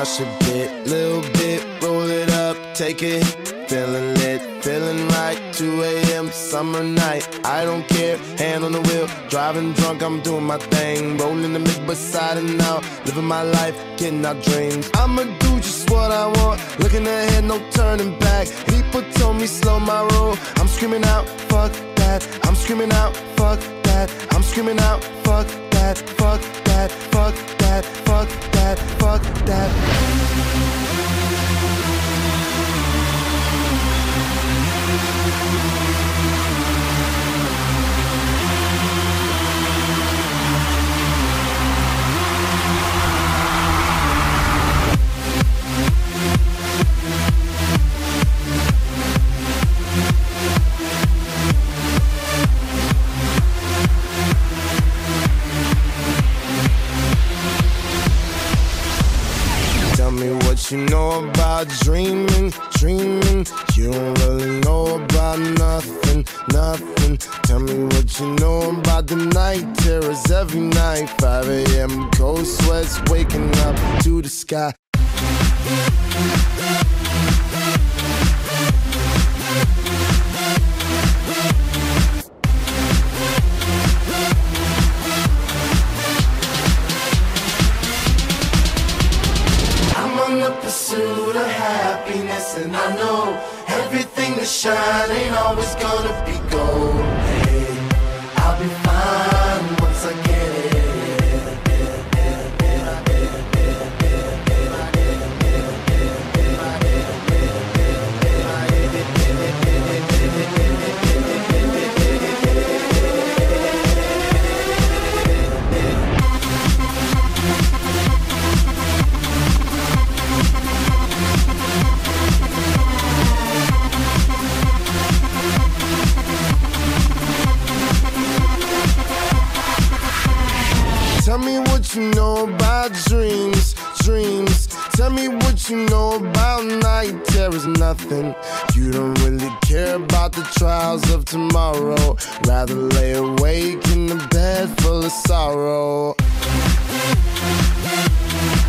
crush a bit, little bit, roll it up, take it. Feeling lit, feeling right, 2 a.m. summer night. I don't care, hand on the wheel, driving drunk, I'm doing my thing. Rolling the mid beside and out, living my life, getting our dreams. I'ma do just what I want, looking ahead, no turning back. People told me slow my roll, I'm screaming out, fuck that. I'm screaming out, fuck that. I'm screaming out, fuck that, fuck that, fuck that, fuck that, fuck that. Tell me what you know about dreaming, dreaming. You don't really know about nothing, nothing. Tell me what you know about the night terrors every night. 5 a.m. cold sweats waking up to the sky. The pursuit of happiness, and I know everything that shine ain't always gonna be gold. Hey, I'll be fine once I get it. Tell me what you know about dreams, dreams. Tell me what you know about night terrors, nothing. You don't really care about the trials of tomorrow. Rather lay awake in the bed full of sorrow.